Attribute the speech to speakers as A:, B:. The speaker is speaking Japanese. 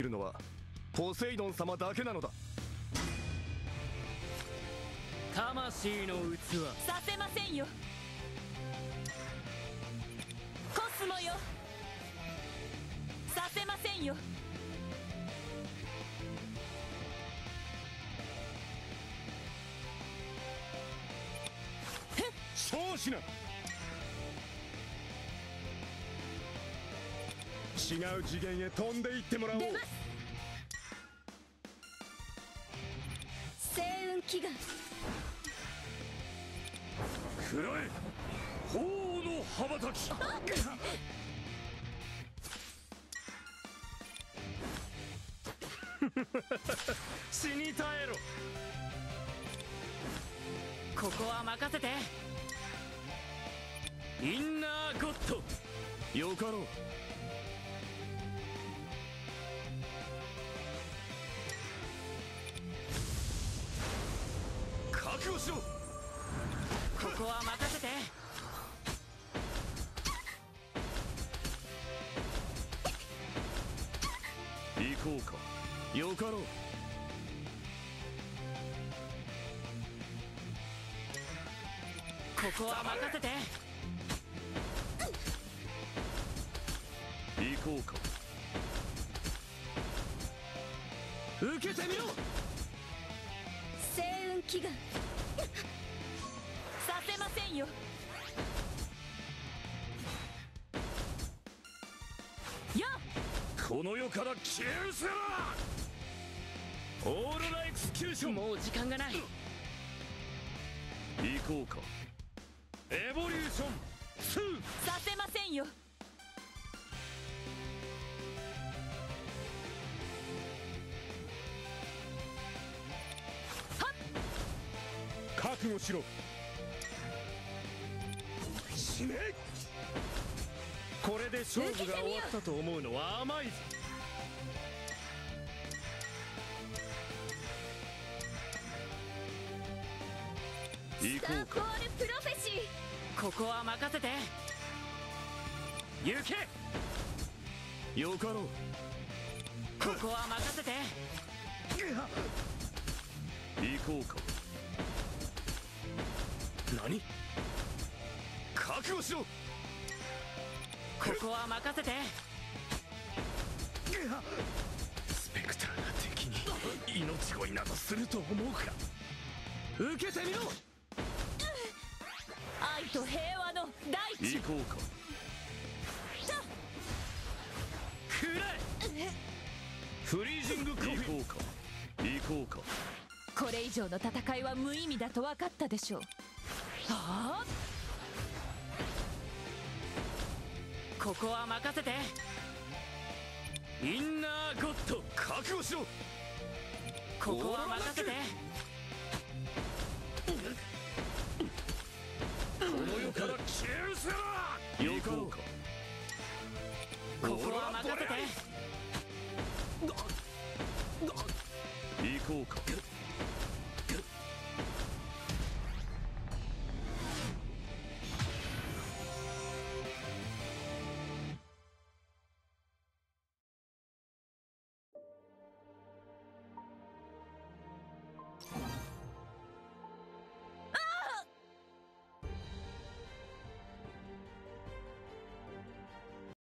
A: るのはポセイドン様だけなのだ。
B: 魂の器
C: させませんよ。コスモよ、させませんよ。
A: そうしな。違う次元へ飛んでいってもらおう。
C: 出ます。星雲祈願。
A: くらえ鳳の羽ばたき。
B: 死に絶えろ。ここは任せて。インナーゴッド。
A: よかろう。覚悟しろ。
B: ここは任せて。
A: 行こうか。よかろう。
B: ここは任せて。
A: 行こうか。受けてみろ。
C: 星雲祈願。させませんよ。よっ、
A: この世から消え失せろ。オーロラエクスキューション。
B: もう時間がない。
A: 行こうか。エボリューション2。
C: させませんよ。
A: 覚悟しろ。死ね。これで勝負が終わったと思うのは甘いぞ。行こうか。
C: スターボールプロフェシー。
B: ここは任せて。行け。
A: よかろう。
B: ここは任せて。
A: 行こうか。何？覚悟しろ。
B: ここは任せて。
A: スペクターが敵に命乞いなどすると思うか。受けてみろ。
C: 愛と平和の大地。
A: 行こうか。
B: くらえ。
A: フリージングコフィ。行こうか。行こうか。
C: これ以上の戦いは無意味だと分かったでしょう。はあ、
B: ここは任せて。インナーゴッド。
A: 覚悟しろ。
B: ここは任せて。
A: この世から消え失せろ。行こうか。
B: ここは任せて。
A: 行こうか。